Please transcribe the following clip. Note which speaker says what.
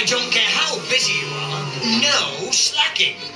Speaker 1: I don't care how busy you are, no slacking.